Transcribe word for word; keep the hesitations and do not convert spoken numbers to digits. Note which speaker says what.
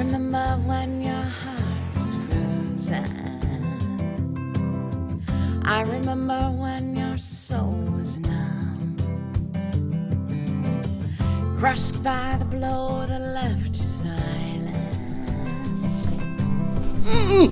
Speaker 1: remember when your heart was frozen. I remember when your soul was numb, crushed by the blow that left you silent. Mm-mm.